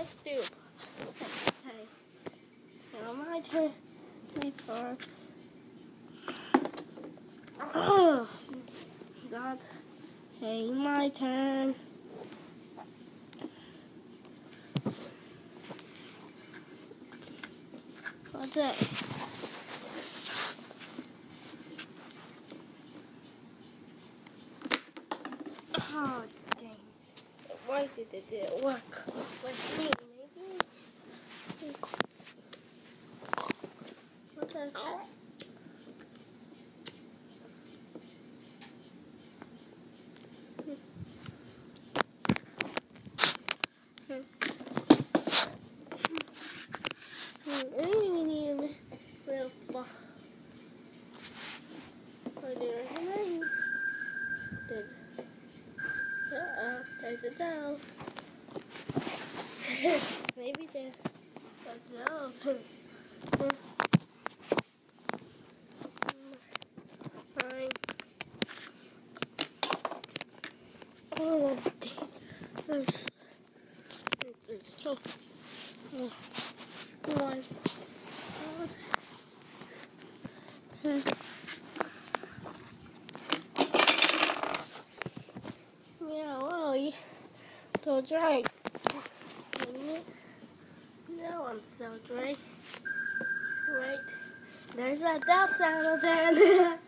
stoop. Okay. Now my turn. Return. Oh, that's hey, my turn. What's that? Oh, dang. Why did it work? With me, maybe? What's that? There's a dove. Maybe there's a dove. Fine. Oh, so one. Yeah, well, so dry. Now I'm so dry. Right. There's a dove sound again.